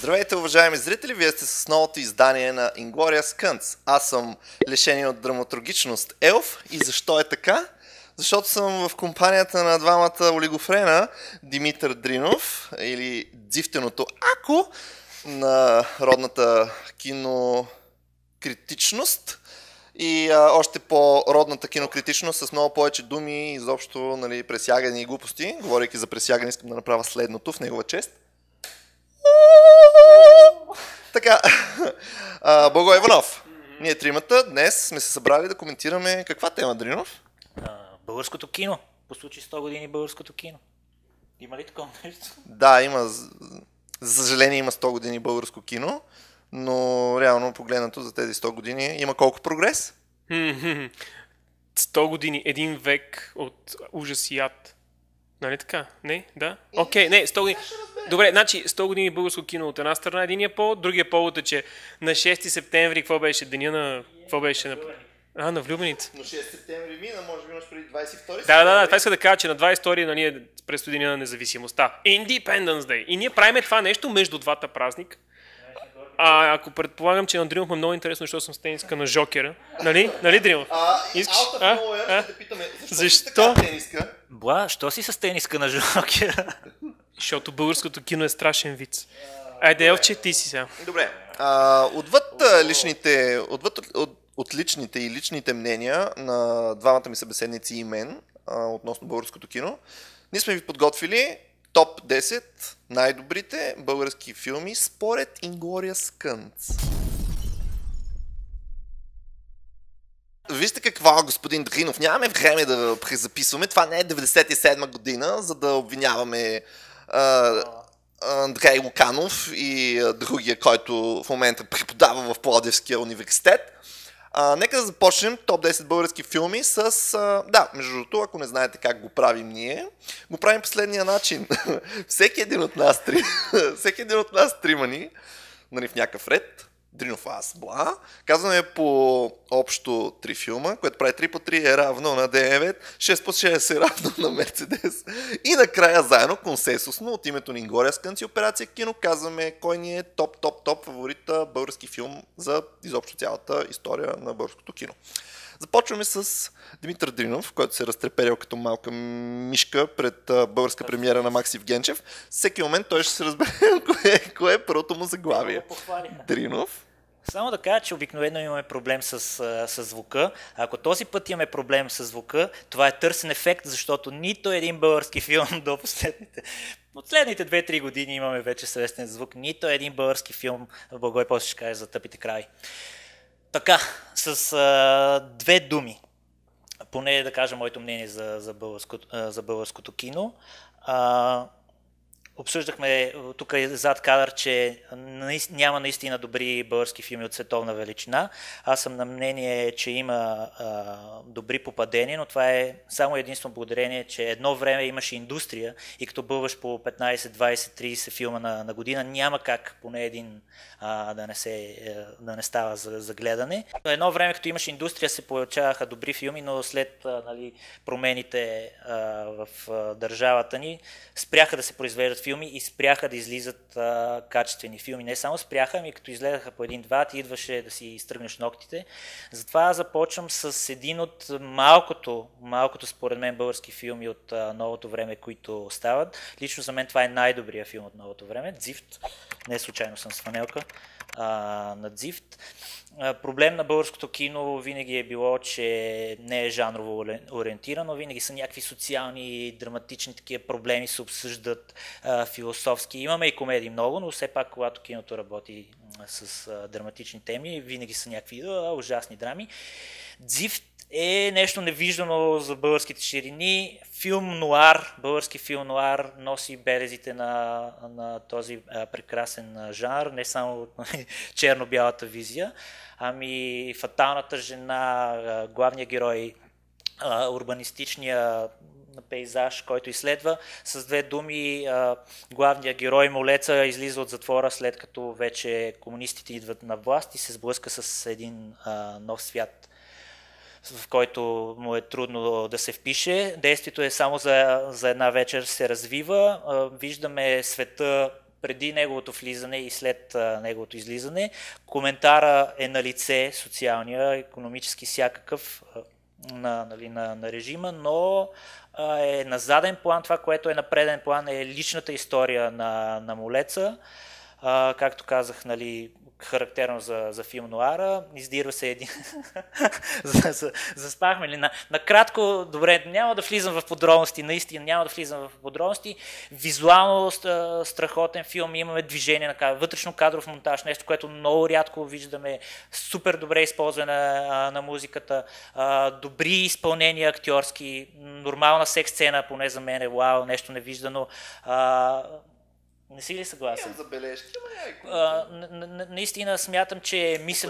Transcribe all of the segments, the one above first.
Здравейте, уважаеми зрители! Вие сте с новото издание на Inglourious Skunts. Аз съм лишен от драматургичност Елф. И защо е така? Защото съм в компанията на двамата олигофрена Димитър Дринов или Дзифтеното Ако на родната кинокритичност и още по-родната кинокритичност с много повече думи, изобщо нали, пресягани и глупости. Говорейки за пресягане, искам да направя следното в негова чест. Така, Благой Иванов. Ние тримата днес сме се събрали да коментираме каква тема, Дринов? Българското кино. По случай 100 години българското кино. Има ли такова нещо? Да, има. За съжаление има 100 години българско кино, но реално погледнато за тези 100 години има колко прогрес? 100 години, един век от ужас и ад. Нали така? Не? Да? Окей, не, 100 години. Добре, значи 100 години българско кино от една страна, единия повод, другия повод е, че на 6 септември, какво беше? Деня на... Какво беше? На влюбените. Но 6 септември мина, може би имаш преди 22 септември. Да, това иска да кажа, че на 22 нали, предстои Деня на независимостта. Independence Day. И ние правим това нещо между двата празника. Ако предполагам, че на Дринов е много интересно, защото съм с тениска на Жокера. Нали Дринов? Искаш? Ще те питаме, защо? Тениска? Що си с тениска на Жокера? Защото българското кино е страшен виц. Айде, Елче, ти си сега. Добре. От личните и личните мнения на двамата ми събеседници и мен относно българското кино, ние сме ви подготвили топ 10 най-добрите български филми според Inglourious Skunts. Вижте какво, господин Дринов, нямаме време да презаписваме. Това не е 97 година, за да обвиняваме Андрей Луканов и другия, който в момента преподава в Пловдивския университет. Нека да започнем топ 10 български филми с... между другото, ако не знаете как го правим ние, го правим последния начин. Всеки един от нас тримани, нали, в някакъв ред, Дринов, аз, бла, казваме по общо 3 филма, което прави 3 по 3 е равно на 9, 6 по 6 е равно на Мерцедес. И накрая заедно, консенсусно, от името на Inglourious Skunts и Операция Кино, казваме кой ни е топ фаворита български филм за изобщо цялата история на българското кино. Започваме с Димитър Дринов, който се разтреперял като малка мишка пред българска премиера на Максим Генчев. Всеки момент той ще се разбере кое е първото му заглавие. Дринов. Само да кажа, че обикновено имаме проблем с звука. Ако този път имаме проблем с звука, това е търсен ефект, защото нито един български филм до последните 2-3 години имаме вече съвестен звук, нито един български филм, в Благой после ще каже за тъпите краи. Така, с две думи, поне да кажа моето мнение за българското кино. Обсъждахме тук зад кадър, че няма наистина добри български филми от световна величина. Аз съм на мнение, че има добри попадения, но това е само единствено благодарение, че едно време имаше индустрия и като бълваш по 15, 20, 30 филма на година, няма как поне един да не става за гледане. Едно време, като имаше индустрия, се получаваха добри филми, но след промените в държавата ни спряха да се произвеждат филми и спряха да излизат качествени филми. Не само спряха, ами като изгледаха по един-два, ти идваше да си изтръгнеш ногтите. Затова започвам с един от малкото според мен български филми от новото време, които остават. Лично за мен това е най-добрият филм от новото време. Дзифт. Не случайно съм с фанелка на Дзифт. Проблем на българското кино винаги е било, че не е жанрово ориентирано, винаги са някакви социални, драматични такива проблеми, се обсъждат философски. Имаме и комедии много, но все пак, когато киното работи с драматични теми, винаги са някакви ужасни драми. Дзифт е нещо невиждано за българските ширини. Български филм нуар носи белезите на този прекрасен жанр, не само черно-бялата визия, ами фаталната жена, главният герой, урбанистичния пейзаж, който изследва. С две думи, главният герой Молеца излиза от затвора, след като вече комунистите идват на власт и се сблъска с един нов свят, в който му е трудно да се впише. Действието е само за една вечер се развива. Виждаме света преди неговото влизане и след неговото излизане. Коментара е на лице, социалния, икономически всякакъв на режима, но е на заден план. Това, което е на преден план, е личната история на Молеца. Както казах, нали, характерно за филм нуара, издирва се един... Заспахме ли? Накратко, добре, няма да влизам в подробности, наистина няма да влизам в подробности. Визуално страхотен филм, имаме движение вътрешно кадров монтаж, нещо, което много рядко виждаме, супер добре използване на музиката, добри изпълнения актьорски, нормална секс сцена, поне за мен е вау, нещо невиждано. Не си ли съгласен? Имам забележки, наистина смятам, че е мислено.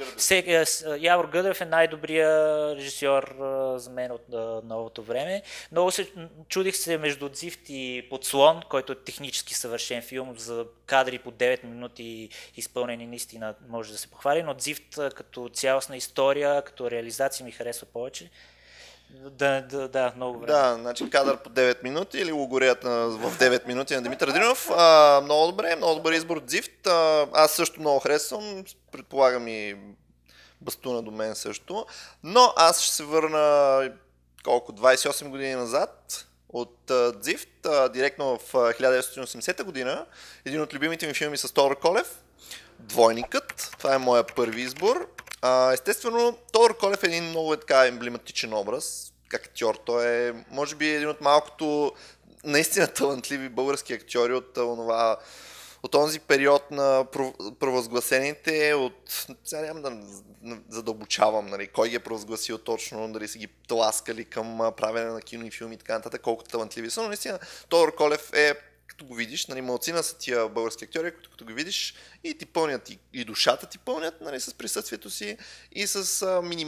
Явор Гъдев е най-добрият режисьор за мен от новото време. Много чудих се между Дзифт и Подслон, който е технически съвършен филм за кадри по 9 минути изпълнени, наистина може да се похвали, но Дзифт като цялостна история, като реализация ми харесва повече. Да, много време. Да, значи кадър по 9 минути или Логореят в 9 минути на Димитър Дринов. Много добре, много добър избор Дзифт. Аз също много харесвам, предполагам и Бастуна до мен също. Но аз ще се върна 28 години назад от Дзифт, директно в 1980 година. Един от любимите ми филми с Тодор Колев, Двойникът. Това е моя първи избор. Естествено, Тодор Колев е един много така емблематичен образ, как актьор. Той е, може би, един от малкото наистина талантливи български актьори от този период на провъзгласените, сега няма да задълбочавам, нали, кой ги е провъзгласил точно, дали са ги тласкали към правене на кино и филми и така нататък, колко талантливи са, но наистина Тодор Колев е, като го видиш, нали, малцина са тия български актьори, като го видиш и ти пълнят, и душата ти пълнят, нали, с присъствието си и с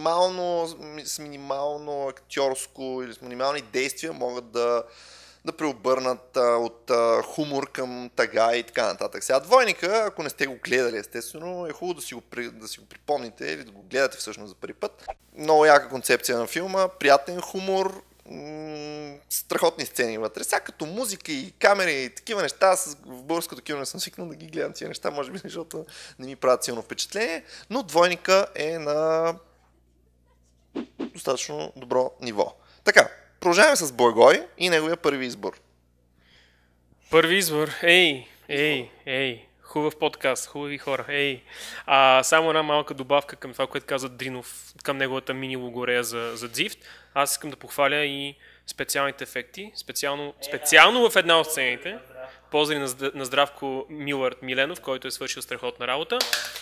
минимално актьорско или с минимални действия могат да преобърнат от хумор към тъга и така нататък. Сега Двойника, ако не сте го гледали, естествено, е хубаво да си го припомните или да го гледате всъщност за първи път. Много яка концепция на филма, приятен хумор, страхотни сцени вътре. Сега като музика и камери и такива неща, аз в българското кино не съм свикнал да ги гледам тия неща, може би, защото не ми правят силно впечатление, но Двойника е на достатъчно добро ниво. Така, продължаваме с Благой и неговия първи избор. Първи избор? Ей, хубав подкаст, хубави хора, Само една малка добавка към това, което каза Дринов, към неговата мини Логорея за Дзифт. Аз искам да похваля и специалните ефекти, специално в една от сцените. Поздрави на Здравко Миленов, който е свършил страхотна работа.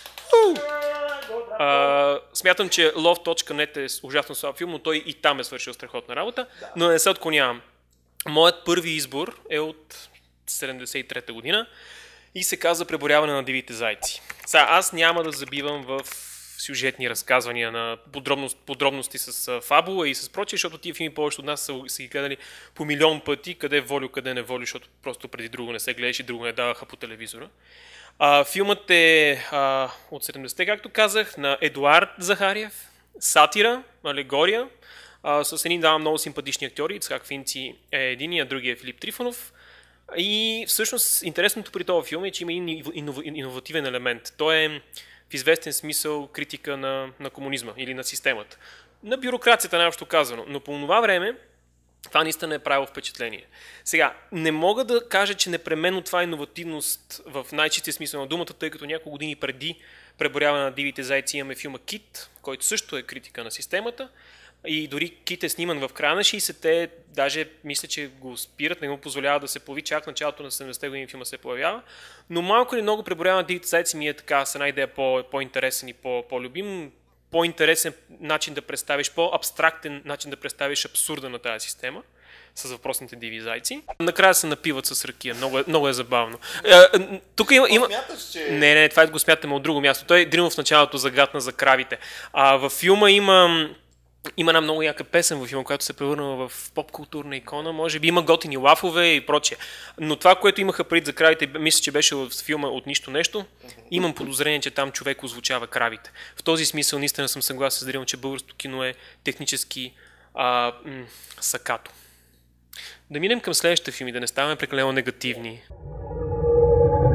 Смятам, че Love.net е ужасно слаб филм, но той и там е свършил страхотна работа, но не се отклонявам. Моят първи избор е от 73-та година и се казва Преборяване на дивите зайци. Сега, аз няма да забивам в сюжетни разказвания на подробности с фабула и с прочие, защото тия филми повечето от нас са ги гледали по милион пъти, къде волю, къде не волю, защото просто преди друго не се гледаш и друго не даваха по телевизора. Филмът е от 70-те, както казах, на Едуард Захариев, сатира, алегория, с едни много симпатични актьори. Ицхак Финци е единия, другия е Филип Трифонов. И всъщност интересното при този филм е, че има иновативен елемент. Той е в известен смисъл критика на комунизма или на системата. На бюрокрацията, най-общо казано. Но по това време това наистина не е правило впечатление. Сега, не мога да кажа, че непременно това е иновативност в най-чистия смисъл на думата, тъй като няколко години преди Преборяване на дивите зайци имаме филма Кит, който също е критика на системата. И дори Кит е сниман в края на 60-те, даже мисля, че го спират, не го позволява да се появи, чак началото на 70-те години филма се появява. Но малко или много Преборяване на дивите зайци ми е така с една идея по-интересен и по-любим, по-интересен начин да представиш, по-абстрактен начин да представиш абсурда на тази система с въпросните диви зайци. Накрая се напиват с ракия. Много е забавно. Тук има... Смяташ, че... Не, това го смятаме от друго място. Той Дринов в началото загатна за кравите. Във филма има една много яка песен във филма, която се превърнала в поп-културна икона. Може би има готини лафове и прочее. Но това, което имаха пред за кравите, мисля, че беше в филма От нищо нещо. Имам подозрение, че там човек озвучава кравите. В този смисъл наистина съм съгласен с Дринов, че българското кино е технически сакато. Да минем към следващите филми, да не ставаме прекалено негативни.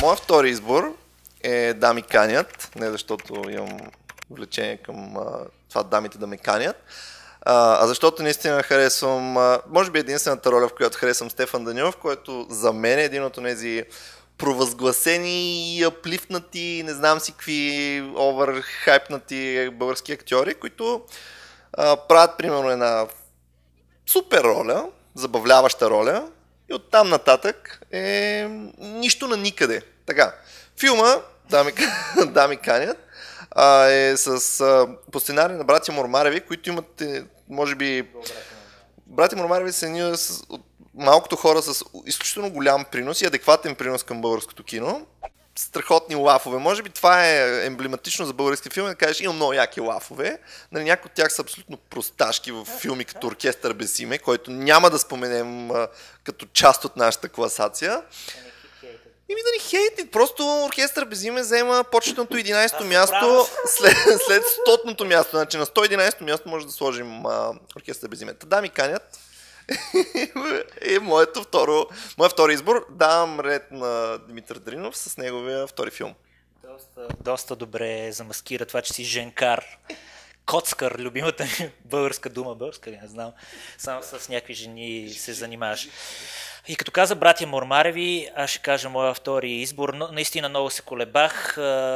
Моят втори избор е Дами канят, не защото имам влечение към това дамите да ме канят, а защото наистина харесвам, може би единствената роля, в която харесвам Стефан Данилов, който за мен е един от тези провъзгласени и аплифнати, не знам си какви оверхайпнати български актьори, които правят примерно една супер роля, забавляваща роля и оттам нататък е нищо на никъде. Така, филма Дами канят е по сценарий на братя Мормареви, които имат, може би... Братя Мормареви са едни от малкото хора с изключително голям принос и адекватен принос към българското кино. Страхотни лафове. Може би това е емблематично за български филми, да кажеш, има много яки лафове. Нали, някои от тях са абсолютно просташки в филми като Оркестър без име, който няма да споменем като част от нашата класация. Ими да ни хейти, просто Оркестър без име взема почетното 11-то място след 100-ното място. Значи на 111-то място може да сложим Оркестър без име. Дами канят е моят втори избор. Давам ред на Димитър Дринов с неговия втори филм. Доста добре замаскира това, че си женкар. Коцкар, любимата ми българска дума. Българска ли? Не знам. Само с някакви жени се занимаваш. И като каза братя Мормареви, аз ще кажа моя втори избор. Наистина много се колебах.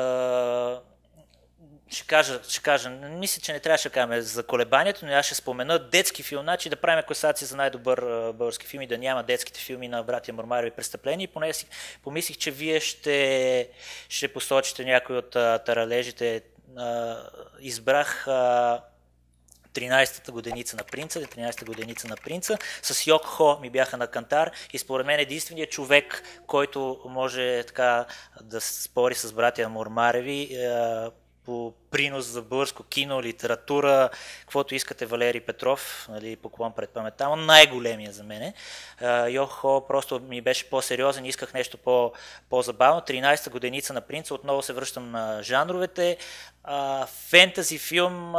Ще кажа, мисля, че не трябваше да кажем за колебанието, но аз ще спомена детски филм, значи да правим класация за най-добър български филм и да няма детските филми на братя Мормареви престъпления. И поне си помислих, че вие ще посочите някой от таралежите. Избрах 13-та годеница на принца, 13-та годеница на принца. С Йок Хо ми бяха на кантар и според мен единственият човек, който може така да спори с братя Мормареви по принос за българско кино, литература, каквото искате, Валери Петров, нали, поклон пред паметта, но най-големия за мене. Йок Хо просто ми беше по-сериозен, исках нещо по-забавно. 13-та годеница на принца, отново се връщам на жанровете. Фентази филм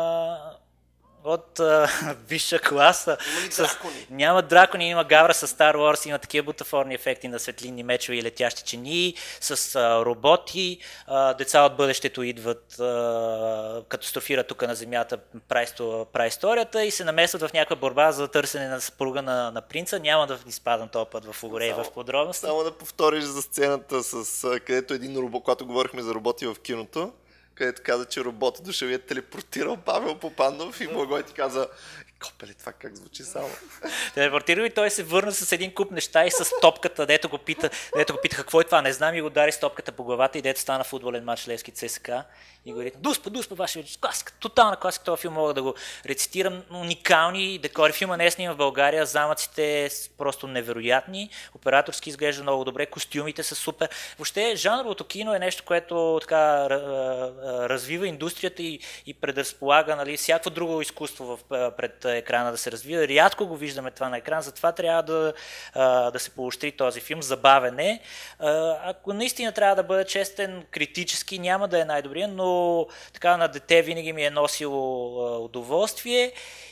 от висша класа. Няма дракони, има гавра с Star Wars, има такива бутафорни ефекти на светлинни мечове и летящи чини, с роботи. Деца от бъдещето идват, катастрофират тук на земята праисторията и се намесват в някаква борба за търсене на съпруга на принца. Няма да изпадам този път в огоре и в подробности. Само да повториш за сцената, където един робот, когато говорихме за роботи в киното, където каза, че робот дошъл и е телепортирал Павел Попандов и Благой ти каза, копеле, това как звучи само. Телепортира и той се върна с един куп неща и с топката, дето го пита какво е това, не знам, и го удари с топката по главата и дето стана футболен матч Левски ЦСКА и го ритна, дуспа, ваше класика, тотална класика, този филм мога да го рецитирам, уникални декори. Филма не е снима в България, замъците са просто невероятни, операторски изглежда много добре, костюмите са супер. Въобще жанровото кино е нещо, което така развива индустрията и предразполага, нали, всяко друго изкуство пред екрана да се развива. Рядко го виждаме това на екран, затова трябва да се поощри този филм. Забавен е. Ако наистина трябва да бъда честен, критически няма да е най-добрия, но така на дете винаги ми е носило удоволствие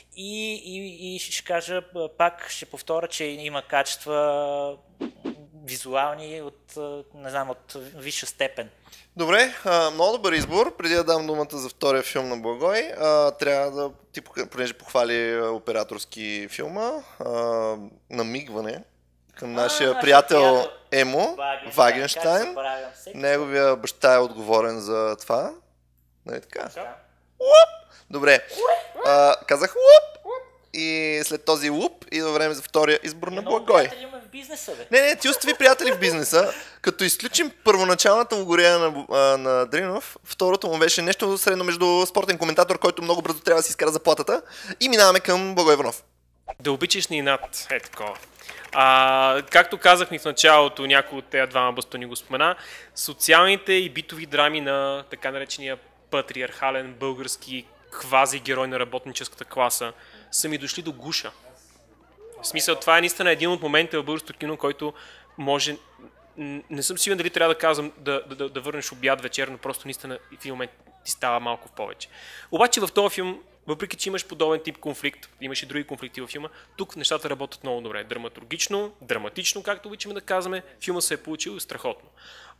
и ще кажа, пак ще повторя, че има качества визуални от висша степен. Добре, много добър избор. Преди да дам думата за втория филм на Благой, трябва да, понеже похвали операторски филма, намигване към нашия приятел Емо Вагенштайн. Неговия баща е отговорен за това. Нали така? Добре. Казах луп! И след този луп идва време за втория избор на Благой. Не, ти остави приятели в бизнеса. Като изключим първоначалната му горея на Дринов, второто му беше нещо средно между спортен коментатор, който много бързо трябва да си изкара заплатата, и минаваме към Благой Иванов. Да обичаш ни над, е такова. Както казах ми в началото, някой от тези двама бастони го спомена, социалните и битови драми на така наречения патриархален български квази-герой на работническата класа са ми дошли до гуша. В смисъл, това е наистина един от моментите в българското кино, който може... Не съм сигурен дали трябва да казвам да върнеш обяд вечерно, просто наистина в един момент ти става малко в повече. Обаче в този филм, въпреки че имаш подобен тип конфликт, имаш и други конфликти във филма, тук нещата работят много добре. Драматургично, драматично, както обичаме да казваме, филма се е получил страхотно.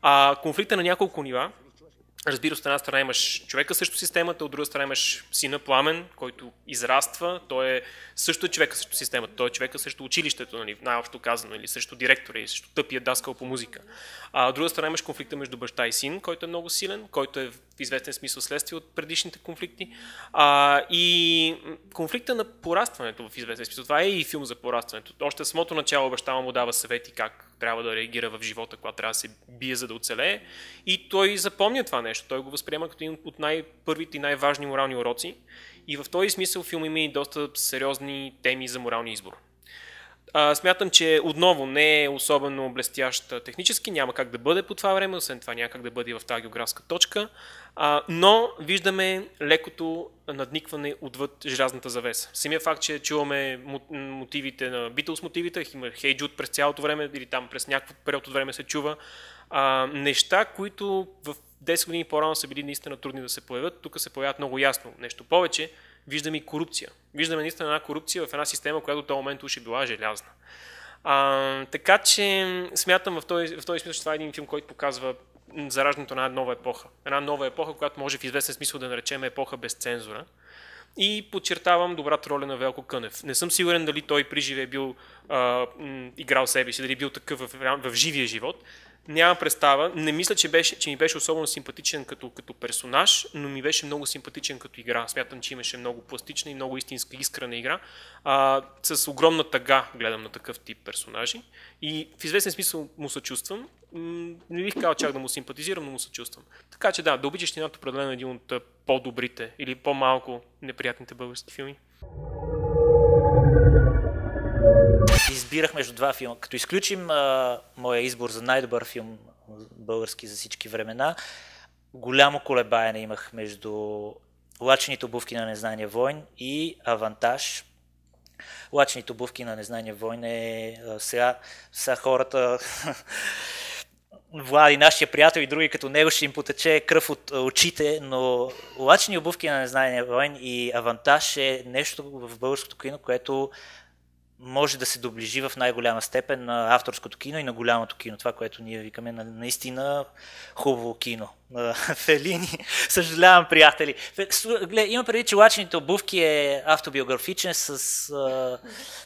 Конфликта на няколко нива. Разбира се, от една страна имаш човека срещу системата, от друга страна имаш сина Пламен, който израства. Той е също човека срещу системата, той е човека срещу училището, нали, най-общо казано, или срещу директора, или срещу тъпия даскал по музика. От друга страна имаш конфликта между баща и син, който е много силен, който е в известен смисъл следствие от предишните конфликти. И конфликта на порастването в известен смисъл. Това е и филм за порастването. Още в самото начало баща му дава съвети как трябва да реагира в живота, когато трябва да се бие, за да оцелее. И той запомня това нещо. Той го възприема като един от най-първите и най-важни морални уроци. И в този смисъл филм има и доста сериозни теми за моралния избор. Смятам, че отново не е особено блестящ технически, няма как да бъде по това време, освен това няма как да бъде в тази географска точка, но виждаме лекото надникване отвъд желязната завеса. Самия факт, че чуваме мотивите на Beatles мотивите, има Hey Jude през цялото време или там през някакъв период от време се чува, неща, които в 10 години по-рано са били наистина трудни да се появят, тук се появяват много ясно. Нещо повече, виждаме и корупция. Виждаме наистина една корупция в една система, която в този момент уж е била желязна. Така че смятам в този смисъл, че това е един филм, който показва зараждането на една нова епоха. Една нова епоха, която може в известен смисъл да наречем епоха без цензура. И подчертавам добрата роля на Велко Кънев. Не съм сигурен дали той при живе бил играл себе си, дали бил такъв в живия живот. Нямам представа. Не мисля, че ми беше особено симпатичен като персонаж, но ми беше много симпатичен като игра. Смятам, че имаше много пластична и много истинска искрена игра. С огромна тъга гледам на такъв тип персонажи. И в известен смисъл му съчувствам. Не бих казал чак да му симпатизирам, но му съчувствам. Така че да обичаш Щината определено един от по-добрите или по-малко неприятните български филми. Избирах между два филма. Като изключим моя избор за най-добър филм български за всички времена, голямо колебаене имах между Лачените обувки на Незнания войн и Авантаж. Лачените обувки на Незнания войн е сега хората Влади, нашия приятел и други като него ще им потече кръв от очите, но Лачени обувки на Незнания войн и Авантаж е нещо в българското кино, което може да се доближи в най-голяма степен на авторското кино и на голямото кино. Това, което ние викаме наистина хубаво кино. Фелини, съжалявам, приятели. Има преди, че Лачените обувки е автобиографичен с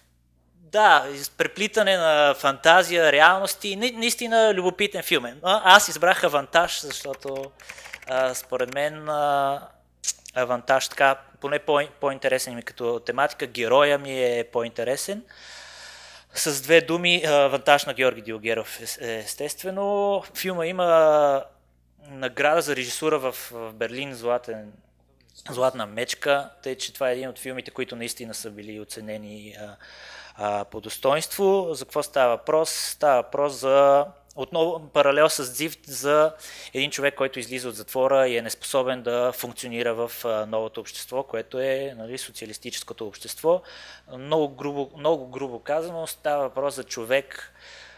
преплитане на фантазия, реалности. Наистина любопитен филм. Аз избрах Авантаж, защото според мен Авантаж така, поне по-интересен ми като тематика, героя ми е по-интересен. С две думи, Авантаж на Георги Дилгеров, естествено. Филма има награда за режисура в Берлин, Златна мечка, тъй че това е един от филмите, които наистина са били оценени по достоинство. За какво става въпрос? Става въпрос за отново паралел с Дзифт за един човек, който излиза от затвора и е неспособен да функционира в новото общество, което е, нали, социалистическото общество. Много грубо казано, става въпрос за човек,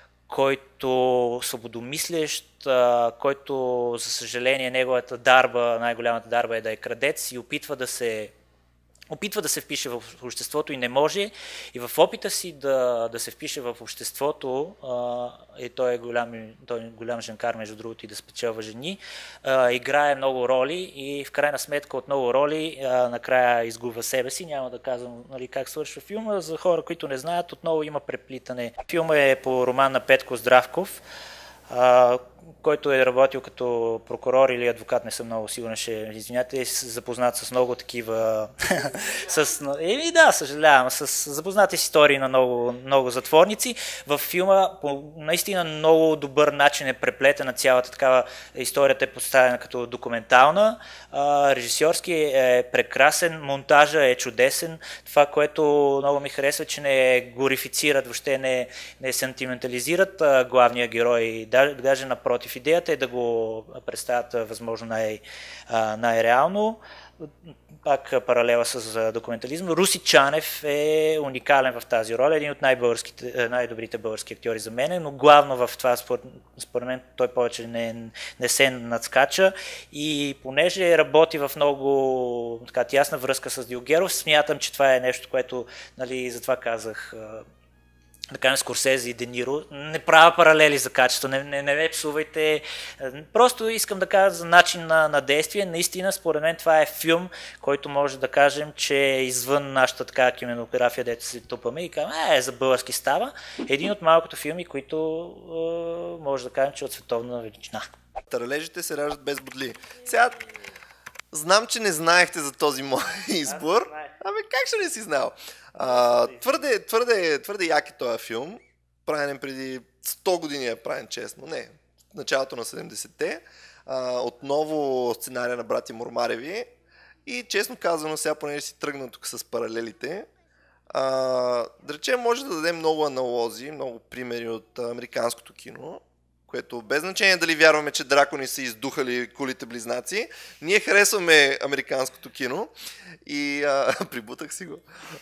който свободомислещ, който, за съжаление, неговата дарба, най-голямата дарба е да е крадец и опитва да се впише в обществото и не може. И в опита си да се впише в обществото, той е голям женкар, между другото, и да спечелва жени, играе много роли и в крайна сметка от много роли накрая изгубва себе си. Няма да казвам, нали, как свършва филма. За хора, които не знаят, отново има преплитане. Филма е по роман на Петко Здравков, който е работил като прокурор или адвокат, не съм много сигурен, ще извиняте, запознат с много такива... съжалявам, с запознати с истории на много затворници. В филма по наистина много добър начин е преплетена цялата такава историята, е поставена като документална. Режисьорски е прекрасен, монтажа е чудесен. Това, което много ми харесва, че не глорифицират, въобще не сентиментализират главния герой, даже напротив. Идеята е да го представят възможно най-реално. Пак паралела с документализма. Руси Чанев е уникален в тази роля, един от най-добрите български актьори за мен, но главно в това, според мен, той повече не се надскача и понеже работи в много така тясна връзка с Дилгеров, смятам, че това е нещо, което, нали, затова казах, да кажем Скорсезе и Де Ниро. Не правя паралели за качество, не ме псувайте. Просто искам да кажа за начин на действие. Наистина, според мен това е филм, който може да кажем, че е извън нашата така кинематография, дето се тупаме и казваме, за български става. Един от малкото филми, които може да кажем, че е от световна величина. Таралежите се раждат без бодли. Сега, знам, че не знаехте за този мой избор. Как ще не си знал? Твърде як е този филм. Правен преди 100 години е правен, честно. Не, началото на 70-те. Отново сценария на братя Мормареви. И честно казано, сега понеже си тръгна тук с паралелите, да речем, може да дадем много аналози, много примери от американското кино, което без значение дали вярваме, че дракони са издухали кулите близнаци, ние харесваме американското кино и прибутах си го.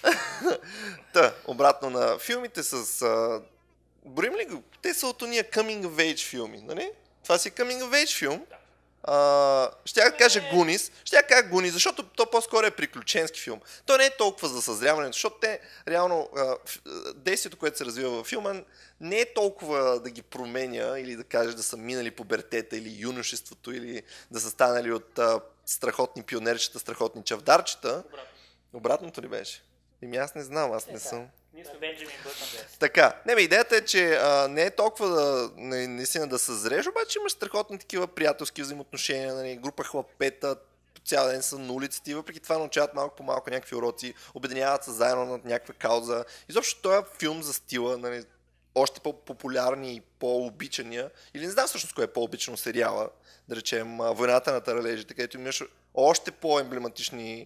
Обратно на филмите с... борим ли го? Те са от ония coming of age филми, нали? Това си coming of age филм. Ще кажа Гунис, защото то по-скоро е приключенски филм. То не е толкова за съзряването, защото те реално действието, което се развива във филма, не е толкова да ги променя или да кажеш да са минали пубертета или юношеството или да са станали от страхотни пионерчета, страхотни чавдарчета. Обратното ли беше? Аз не знам, аз не съм. Така, идеята е, че не е толкова наистина да съзреш, обаче имаш страхотни такива приятелски взаимоотношения, нали, група хлапета, цял ден са на улиците и въпреки това научават малко по малко някакви уроци, обединяват се заедно над някаква кауза. Изобщо този филм за стила, нали, още по-популярни и по-обичания, или не знам всъщност кое е по-обичано сериала, да речем Войната на таралежите, където имаш още по-емблематични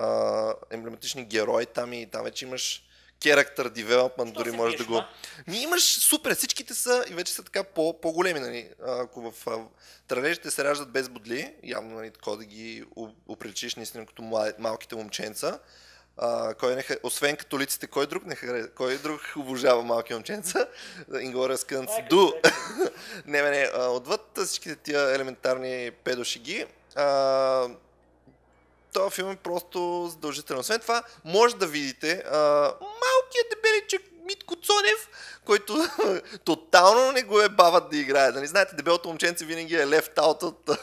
герои там и там вече имаш character development, дори може да го... Имаш супер, всичките са и вече са така по-големи, нали. Ако в таралежите се раждат без бодли, явно, нали, такова да ги оприличиш наистина като малките момченца. Освен католиците, кой друг обожава малки момченца? Inglourious Basterds. Не, отвъд всичките тия елементарни педошиги. този филм е просто задължителен. Освен това, може да видите малкият дебеличък Митко Цонев, който тотално не го е бават да играе. Да не знаете, дебелото момченце винаги е left out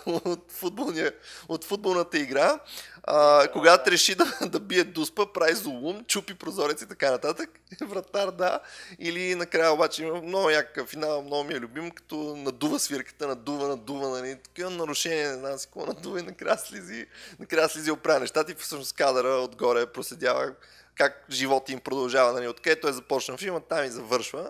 от футболната игра. Когато реши да бие дуспа, прави зулум, чупи прозорец и така нататък. Вратар, да. Или накрая обаче има много якакъв финал, много ми е любим, като надува свирката, надува, нали, такива нарушения, не знам си какво надува и накрая слизи оправя нещата и всъщност кадъра отгоре проследява как живота им продължава, нали, откъдето е започнал филма, там и завършва.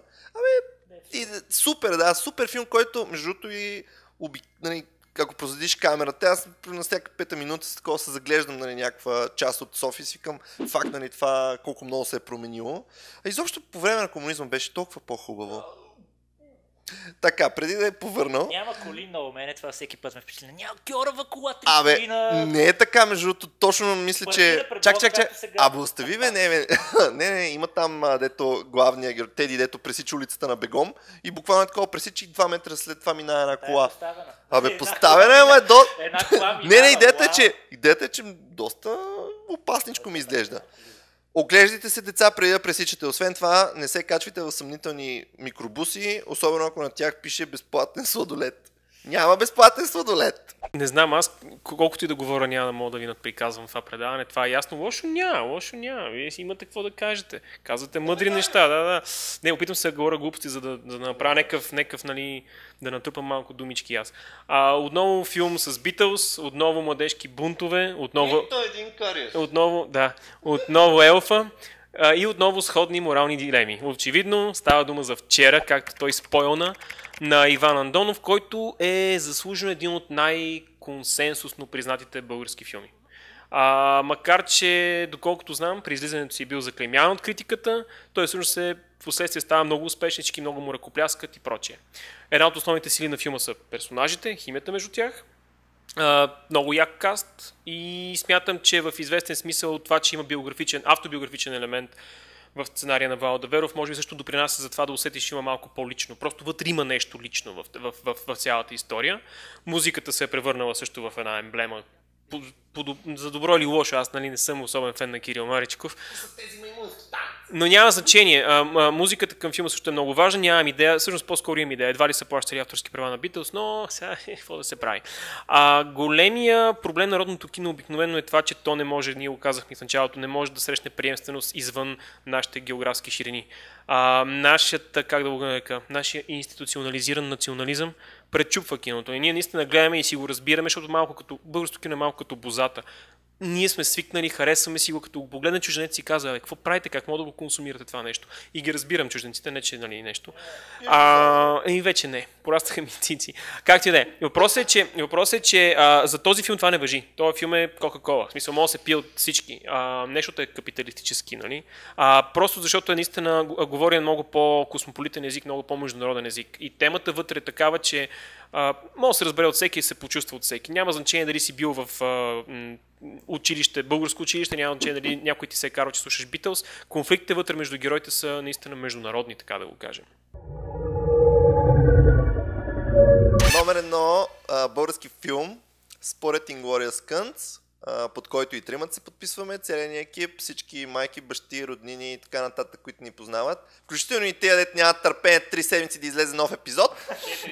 Супер филм, който между другото и нали, ако проследиш камерата, аз на всяка 5 минута такова се заглеждам, нали, някаква част от София и си викам факт, нали, това колко много се е променило. А изобщо по време на комунизма беше толкова по-хубаво. Така, преди да е повърнал... Няма коли много, мене това всеки път ме впечатли. Няма Кьорова кола, не е така, между другото, точно мисля, че... Чак. Остави бе, не, има там дето главния герой, Теди, дето пресича улицата на бегом и буквално е такова пресича и 2 метра след това минава една кола. Поставена е до... Идеята е, че доста опасничко ми изглежда. Оглеждайте се, деца, преди да пресичате. Освен това, не се качвайте в съмнителни микробуси, особено ако на тях пише безплатен сладолед. Няма безплатен сладолед. Не знам, аз колкото и да говоря, няма да мога да ви надприказвам това предаване. Това е ясно. Лошо няма. Вие си имате какво да кажете. Казвате мъдри неща. Да. Не, опитвам се да говоря глупости, за да направя някакъв, нали, да натрупам малко думички аз. Отново филм с Битълс, отново младежки бунтове, отново Елфа. И отново сходни морални дилеми. Очевидно става дума за Вчера, както той спойлна на Иван Андонов, който е заслужен един от най-консенсусно признатите български филми. Макар че, доколкото знам, при излизането си е бил заклеймяван от критиката, той всъщност впоследствие става много успешен, всички много му ръкопляскат и прочее. Една от основните сили на филма са персонажите, химията между тях, много як каст и смятам, че в известен смисъл това, че има автобиографичен елемент в сценария на Вало Даверов, може би също допринася за това да усетиш, че има малко по-лично. Просто вътре има нещо лично в цялата история. Музиката се е превърнала също в една емблема. За добро или лошо, аз, нали, не съм особен фен на Кирил Маричков. С тези маймунски танци. Но няма значение. Музиката към филма също е много важна. Нямам идея, всъщност по-скоро имам идея. Едва ли са плащали авторски права на Beatles, но сега какво да се прави. Големия проблем на народното кино обикновено е това, че то не може, ние го казахме в началото, не може да срещне приемственост извън нашите географски ширини. Нашата, как да го нарека, нашия институционализиран национализъм пречупва киното. И ние наистина гледаме и си го разбираме, защото малко като българското кино е малко като бозата. Ние сме свикнали, харесваме си го, като го погледна чужденец си казва, какво правите, как мога да го консумирате това нещо. И ги разбирам чужденците, не че нали, нещо. И вече не, порастаха ми цици. Както и да е. Въпросът е, че за този филм това не важи. Този филм е Кока-Кола. В смисъл, може да се пие от всички. Нещото е капиталистически, нали? Просто защото е наистина говоря много по-космополитен език, много по-международен език. И темата вътре е такава, че може да се разбере от всеки и се почувства от всеки. Няма значение дали си бил в училище, българско училище, няма значение дали някой ти се е карал, че слушаш Beatles. Конфликтите вътре между героите са наистина международни, така да го кажем. Номер 1 български филм, според Inglourious Skunts, под който и тримата се подписваме, целият ни екип, всички майки, бащи, роднини и така нататък, които ни познават. Включително и тези, дет нямат търпение 3 седмици да излезе нов епизод.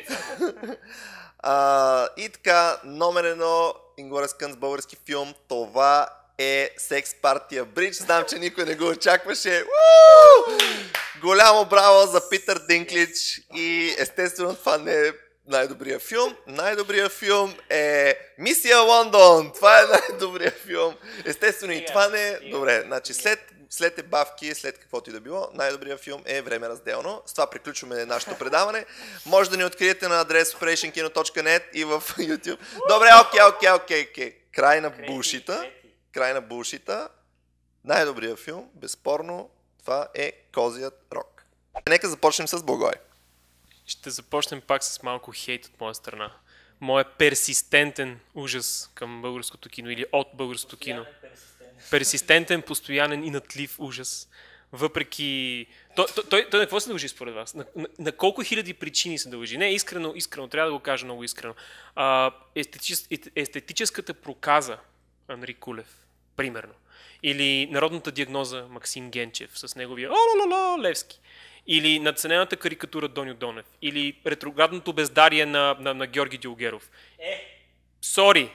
И така, номер 1 Inglourious Skunts, български филм, това е Секс партия Бридж. Знам, че никой не го очакваше. Голямо браво за Питър Динклидж и естествено това не е най-добрият филм. Най-добрият филм е Мисия Лондон. Това е най-добрият филм. Естествено и това не е. Добре, значи след ебавки, след каквото и да било, най-добрият филм е Време разделно. С това приключваме нашето предаване. Може да ни откриете на адрес operationkino.net и в YouTube. Добре, окей. Край на булшита. Най-добрият филм, безспорно, това е Козият рок. Нека започнем с Благой. Ще започнем пак с малко хейт от моя страна. Моя персистентен ужас към българското кино или от българското кино. Персистентен, постоянен и натлив ужас. Въпреки... Той на какво се дължи според вас? На колко хиляди причини се дължи? Не, искрено, трябва да го кажа много искрено. Естетическата проказа Анри Кулев, примерно. Или народната диагноза Максим Генчев с неговия Левски. Или надценената карикатура Доню Донев. Или ретроградното бездарие на Георги Дилгеров. Сори.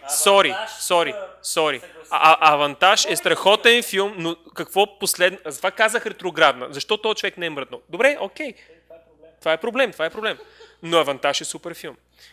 Авантаж е страхотен филм, но какво последно... Аз това казах ретроградна. Защо този човек не е мръднал? Добре, окей. Това е проблем. Но Авантаж е супер филм.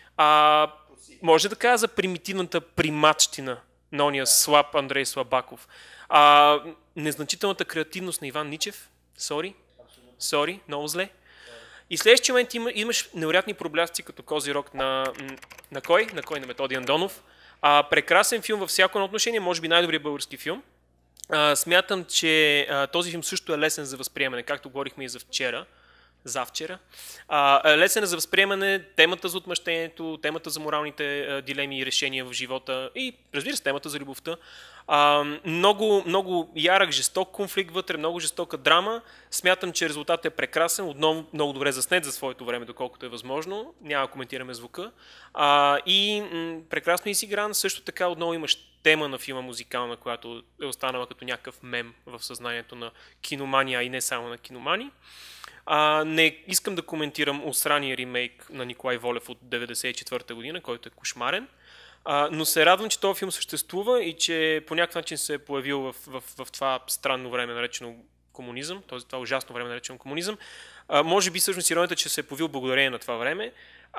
Може да кажа за примитивната приматщина на ония слаб Андрей Слабаков. Незначителната креативност на Иван Ничев. Сори, много зле. И в следващия момент имаш невероятни проблясъци като Кози рок на кой? На Методи Андонов. Прекрасен филм във всяко отношение, може би най-добрият български филм. Смятам, че този филм също е лесен за възприемане, както говорихме и завчера. Лесен е за възприемане, темата за отмъщението, темата за моралните дилеми и решения в живота и, разбира се, темата за любовта. Много ярък, жесток конфликт вътре, много жестока драма. Смятам, че резултатът е прекрасен, отново много добре заснет за своето време, доколкото е възможно. Няма да коментираме звука. Прекрасно изигран. Също така отново имаш тема на филма музикална, която е останала като някакъв мем в съзнанието на киномания и не само на киномани. Не искам да коментирам осрания ремейк на Николай Волев от 1994 година, който е кошмарен, но се радвам, че този филм съществува и че по някакъв начин се е появил в това странно време, наречено комунизъм, това ужасно време, наречено комунизъм. Може би всъщност иронията, че се е появил благодарение на това време.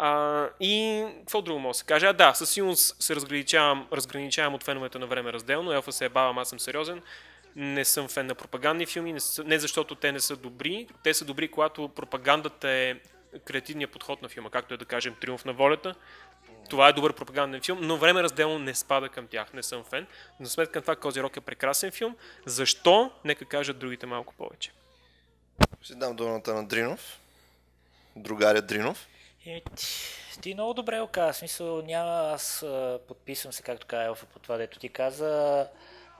И какво друго мога да се каже? Със сигурност се разграничавам от феновете на Време разделно. Елфа се ебавам, аз съм сериозен. Не съм фен на пропагандни филми, не защото те не са добри. Те са добри, когато пропагандата е креативният подход на филма, както е да кажем Триумф на волята. Това е добър пропаганден филм, но Време разделно не спада към тях, не съм фен. Но сметка на това Кози рок е прекрасен филм. Защо? Нека кажат другите малко повече. Ще дам думата на Дринов. Другаря Дринов. Ти много добре го каза. В смисъл, аз подписвам се, както каза Елфа, по това, дето ти каза.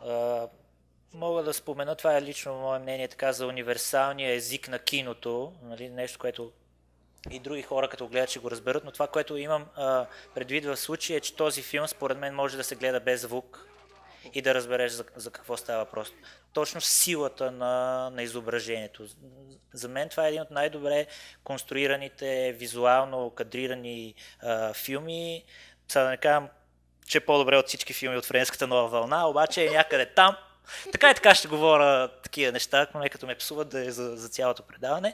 Мога да спомена, това е лично мое мнение, така за универсалния език на киното, нали, нещо, което и други хора като гледат ще го разберат, но това, което имам предвид в случая е, че този филм според мен може да се гледа без звук и да разбереш за какво става въпрос. Точно силата на изображението. За мен това е един от най-добре конструираните, визуално кадрирани филми. Сега да не казвам, че е по-добре от всички филми от Френската нова вълна, обаче е някъде там. Така и така ще говоря такива неща, но не като ме псуват да е за цялото предаване.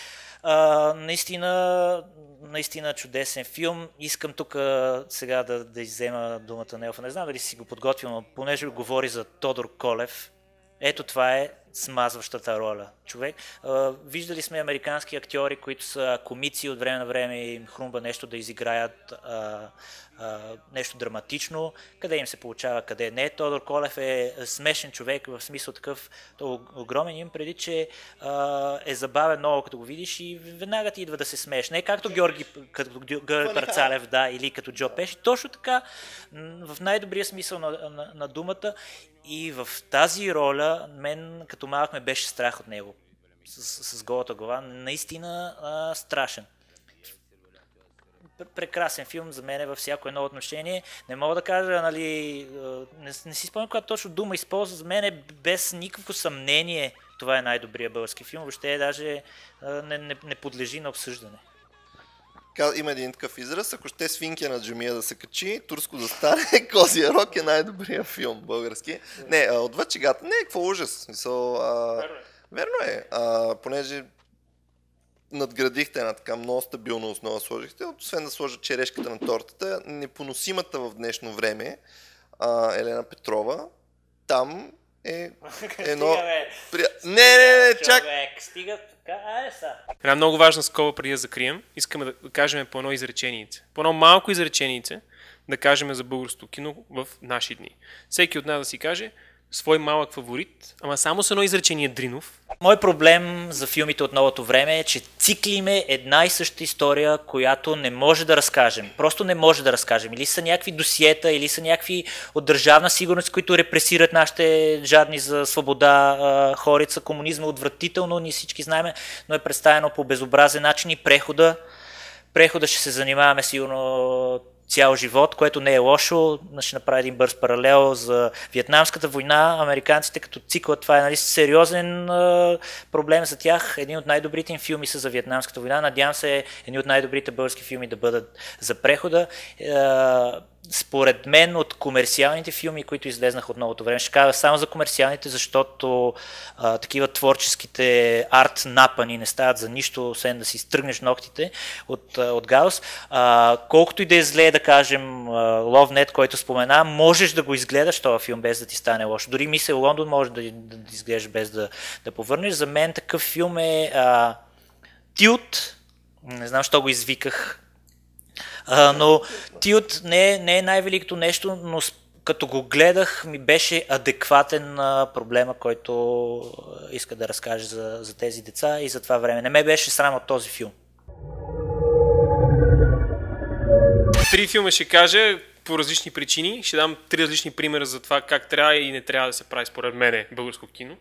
Наистина чудесен филм. Искам тук сега да иззема думата на Елфа. Не знам дали си го подготвил, но понеже говори за Тодор Колев, ето това е смазващата роля. Човек, виждали сме американски актьори, които са комици, от време на време им хрумба нещо да изиграят нещо драматично, къде им се получава, къде не. Тодор Колев е смешен човек, в смисъл такъв огромен, им преди, че е забавен много, като го видиш и веднага ти идва да се смееш. Не както Георги Парцалев, да, или като Джо Пеши. Точно така, в най-добрия смисъл на думата. И в тази роля, мен като малък ме беше страх от него. С голата глава. Наистина страшен. Прекрасен филм за мен е във всяко едно отношение. Не мога да кажа, нали, не си спомням която точно дума използва. За мен е без никакво съмнение това е най-добрият български филм. Въобще даже не подлежи на обсъждане. Има един такъв израз, ако ще свинки на джамия да се качи, турско да стане, Козия рок е най-добрият филм български. Не, отвъд чегата, не, какво ужас. Верно е, понеже надградихте на така много стабилна основа сложихте, освен да сложа черешката на тортата, непоносимата в днешно време, Елена Петрова, там е едно... Не, чак! Стига така, са. Една много важна скоба преди да закрием, искаме да кажем по едно изреченице. По едно малко изреченице да кажем за българското кино в наши дни. Всеки от нас да си каже свой малък фаворит, ама само с едно изречение Дринов. Мой проблем за филмите от новото време е, че циклиме една и съща история, която не може да разкажем. Просто не може да разкажем. Или са някакви досиета, или са някакви от държавна сигурност, които репресират нашите жадни за свобода хорица. Комунизма отвратително, ние всички знаем, но е представено по безобразен начин и прехода ще се занимаваме сигурно цял живот, което не е лошо. Ще направя един бърз паралел за Виетнамската война. Американците като цикъл, това е, нали, сериозен проблем за тях. Един от най-добрите им филми са за Виетнамската война. Надявам се едни от най-добрите български филми да бъдат за прехода. Според мен от комерциалните филми, които излезнаха от новото време, ще кажа само за комерциалните, защото такива творческите арт напани не стават за нищо, освен да си стръгнеш ногтите от Гаус. Колкото и да е зле, да кажем, Love Net, който спомена, можеш да го изгледаш този филм без да ти стане лошо. Дори Мисия Лондон може да изгледаш без да повърнеш. За мен такъв филм е Тилт. Не знам, що го извиках. Но Тилт не е най-великото нещо, но като го гледах ми беше адекватен на проблема, който иска да разкаже за тези деца и за това време. Не ме беше срам от този филм. 3 филма ще кажа по различни причини. Ще дам 3 различни примера за това как трябва и не трябва да се прави според мене българско кино.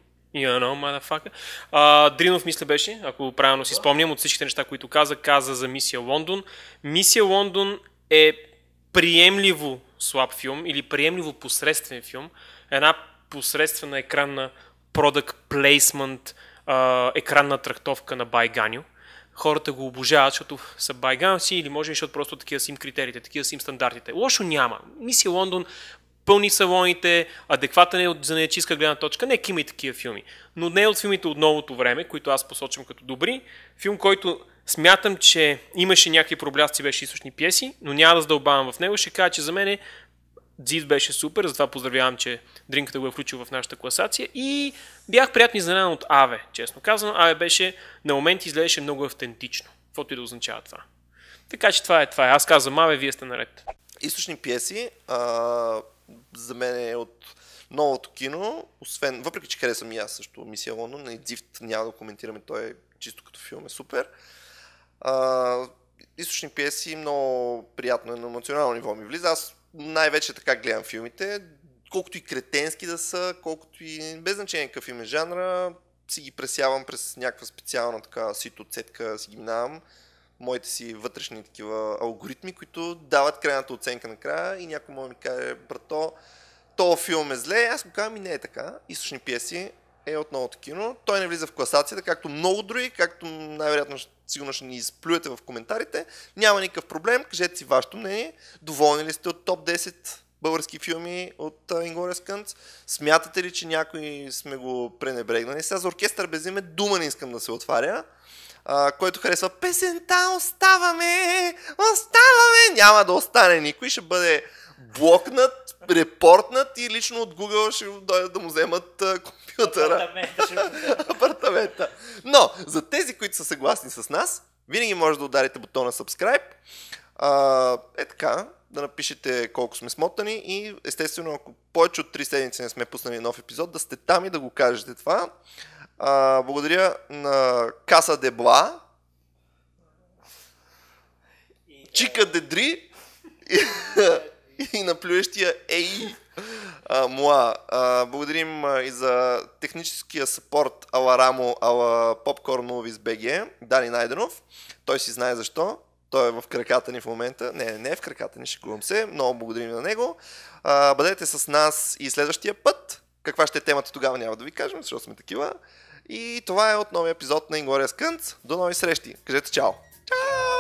Дринов, мисля, беше, ако правилно си спомням от всичките неща, които каза за Мисия Лондон. Мисия Лондон е приемливо слаб филм или приемливо посредствен филм. Една посредствена екранна product placement, екранна трактовка на Байганю. Хората го обожават, защото са байганци или може би, защото просто такива са им критериите, такива са им стандартите. Лошо няма. Мисия Лондон пълни салоните, адекватен е от занаятчийска гледна точка. Нека има и такива филми. Но не е от филмите от новото време, които аз посочвам като добри. Филм, който смятам, че имаше някакви проблясци, беше източни пиеси, но няма да задълбавам в него. Ще кажа, че за мен Дзид беше супер, затова поздравявам, че Дринката го е включил в нашата класация и бях приятно изненадан от Аве, честно казано. Аве беше, на моменти изглеждаше много автентично, каквото и да означава това. Така че това е. Аз казвам Аве, вие сте наред. Източни пиеси за мен е от новото кино, освен, въпреки че харесвам и аз също Мисия Лондон, и Дзифт няма да коментираме, той е чисто като филм е супер. Източни пиеси много приятно е на емоционално ниво ми влиза. Аз най-вече така гледам филмите, колкото и кретенски да са, колкото и без значение какъв им е жанра, си ги пресявам през някаква специална така сито цетка, си ги минавам. Моите си вътрешни такива алгоритми, които дават крайната оценка накрая и някой може да ми каже, брато, този филм е зле, аз му казвам и не е така. Източни пиеси е от новото кино. Той не влиза в класацията, както много други, както най-вероятно сигурно ще ни изплюете в коментарите. Няма никакъв проблем, кажете си вашето мнение. Доволни ли сте от топ 10 български филми от Inglourious Basterds? Смятате ли, че някой сме го пренебрегнали? Сега за Оркестър без име дума не искам да се отваря. Който харесва песента "Оставаме, оставаме", няма да остане никой, ще бъде блокнат, репортнат и лично от Google ще дойдат да му вземат компютъра. Апартамента. Но, за тези, които са съгласни с нас, винаги може да ударите бутона subscribe. Е така, да напишете колко сме смотани и естествено, ако повече от 3 седмици не сме пуснали нов епизод, да сте там и да го кажете това. Благодаря на Каса Дебла, Чика Дедри и на плюещия Ей Муа. Благодарим и за техническия съпорт ала Рамо, ала Popcorn Movies BG, Дани Найденов. Той си знае защо. Той е в краката ни в момента. Не е в краката ни, шегувам се. Много благодарим на него. Бъдете с нас и следващия път. Каква ще е темата тогава, няма да ви кажем, защото сме такива. И това е от новия епизод на Inglourious Basterds. До нови срещи. Кажете чао! Чао!